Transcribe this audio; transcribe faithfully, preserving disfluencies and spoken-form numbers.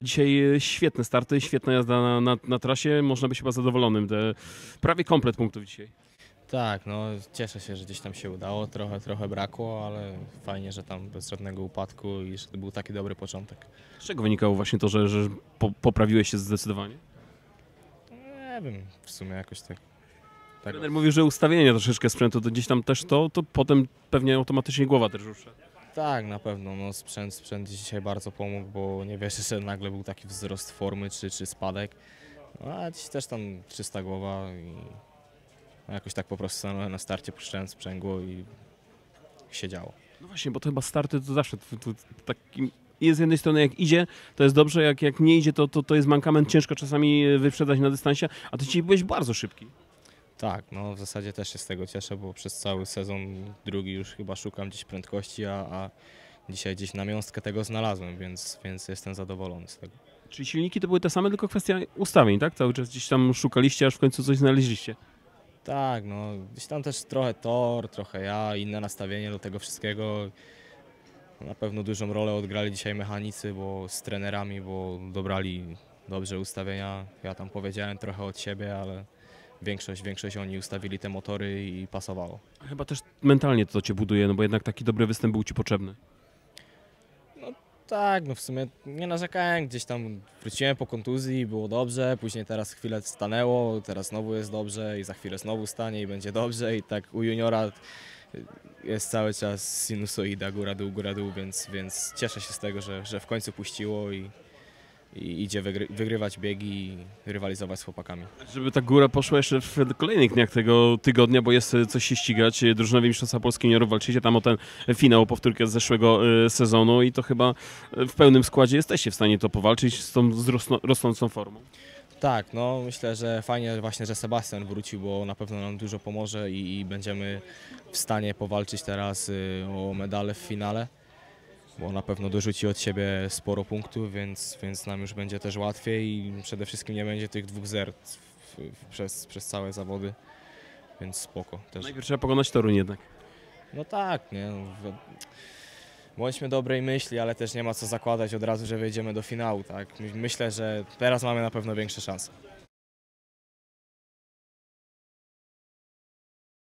Dzisiaj świetne starty, świetna jazda na, na, na trasie, można być chyba zadowolonym. Te, prawie komplet punktów dzisiaj. Tak, no cieszę się, że gdzieś tam się udało, trochę, trochę brakło, ale fajnie, że tam bez żadnego upadku i że to był taki dobry początek. Z czego wynikało właśnie to, że, że po, poprawiłeś się zdecydowanie? Nie wiem, w sumie jakoś tak. tak. Trener mówił, że ustawienie troszeczkę sprzętu, to gdzieś tam też to, to potem pewnie automatycznie głowa też rusza. Tak, na pewno, no sprzęt, sprzęt dzisiaj bardzo pomógł, bo nie wierzę, że nagle był taki wzrost formy czy, czy spadek. No, a dziś też tam czysta głowa i no, jakoś tak po prostu na starcie puszczałem sprzęgło i się działo. No właśnie, bo to chyba starty to zawsze to, to, takim jest z jednej strony jak idzie, to jest dobrze, jak, jak nie idzie, to, to, to jest mankament, ciężko czasami wyprzedzać na dystansie, a ty dzisiaj byłeś bardzo szybki. Tak, no w zasadzie też się z tego cieszę, bo przez cały sezon drugi już chyba szukam gdzieś prędkości, a, a dzisiaj gdzieś namiastkę tego znalazłem, więc, więc jestem zadowolony z tego. Czyli silniki to były te same, tylko kwestia ustawień, tak? Cały czas gdzieś tam szukaliście, aż w końcu coś znaleźliście. Tak, no gdzieś tam też trochę tor, trochę ja, inne nastawienie do tego wszystkiego. Na pewno dużą rolę odgrali dzisiaj mechanicy, bo z trenerami, bo dobrali dobrze ustawienia. Ja tam powiedziałem trochę od siebie, ale większość, większość oni ustawili te motory i pasowało. A chyba też mentalnie to cię buduje, no bo jednak taki dobry występ był ci potrzebny. No tak, no w sumie nie narzekałem, gdzieś tam wróciłem po kontuzji, było dobrze, później teraz chwilę stanęło, teraz znowu jest dobrze i za chwilę znowu stanie i będzie dobrze i tak u juniora jest cały czas sinusoida, góra dół, góra dół, więc, więc cieszę się z tego, że, że w końcu puściło i, i idzie wygry, wygrywać biegi i rywalizować z chłopakami. Żeby ta góra poszła jeszcze w kolejnych dniach tego tygodnia, bo jest coś się ścigać. Drużynowi Mistrzostwa Polski Juniorów walczycie tam o ten finał, powtórkę z zeszłego sezonu i to chyba w pełnym składzie jesteście w stanie to powalczyć z tą rosnącą formą. Tak, no myślę, że fajnie właśnie, że Sebastian wrócił, bo na pewno nam dużo pomoże i, i będziemy w stanie powalczyć teraz y, o medale w finale, bo na pewno dorzuci od siebie sporo punktów, więc, więc nam już będzie też łatwiej i przede wszystkim nie będzie tych dwóch zer w, w, przez, przez całe zawody, więc spoko też. Najpierw trzeba pokonać Toruń jednak. No tak, nie. No, bądźmy dobrej myśli, ale też nie ma co zakładać od razu, że wejdziemy do finału, tak? Myślę, że teraz mamy na pewno większe szanse.